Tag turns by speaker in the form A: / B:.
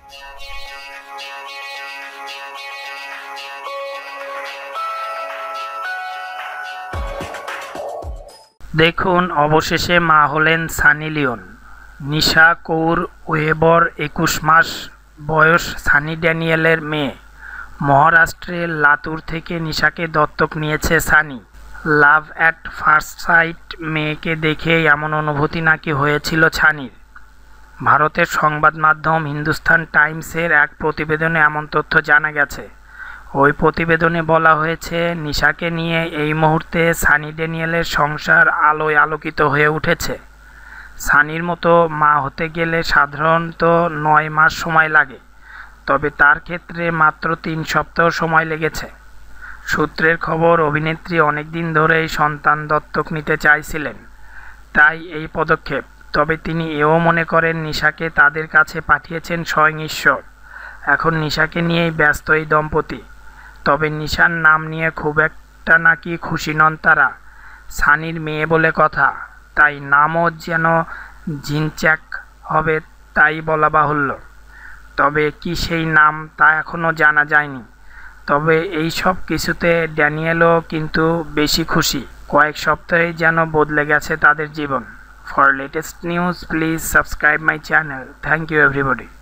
A: দেখুন, অবশেষে মা হলেন Sunny Leone. Nisha Kaur Weber 21 মাস বয়স সানি ড্যানিয়েলের মেয়ে। মহারাষ্ট্রের লাতুর থেকে নিশাকে দত্তক নিয়েছে Sunny. Love at first sight মেয়েকে দেখে এমন অনুভূতি নাকি হয়েছিল সানির। ভারতের সংবাদ মাধ্যম হিন্দুস্তান টাইমসের এক প্রতিবেদনে এমন তথ্য জানা গেছে। ওই প্রতিবেদনে বলা হয়েছে, নিশাকে নিয়ে এই মুহূর্তে সানি ড্যানিয়েলের সংসার আলোয় আলোকিত হয়ে উঠেছে। সানির মতো মা হতে গেলে সাধারণত 9 মাস সময় লাগে, তবে তার ক্ষেত্রে মাত্র 3 সপ্তাহ সময় লেগেছে। সূত্রের খবর, অভিনেত্রী অনেকদিন ধরেই সন্তান দত্তক নিতে চাইছিলেন, তাই এই পদক্ষেপ। তবে তিনি এও মনে করেন, নিশাকে তাদের কাছে পাঠিয়েছেন স্বয়ং ঈশ্বর। এখন নিশাকে নিয়েই ব্যস্ত এই দম্পতি। তবে নিশার নাম নিয়ে খুব একটা নাকি খুশি নন তারা। সানির মেয়ে বলে কথা, তাই নামও যেন জিনচ্যাক হবে তাই বলা বাহুল্য। তবে কি সেই নাম তা এখনও জানা যায়নি। তবে এই সব কিছুতে ড্যানিয়েলও কিন্তু বেশি খুশি। কয়েক সপ্তাহেই যেন বদলে গেছে তাদের জীবন। For latest news please subscribe my channel. Thank you everybody.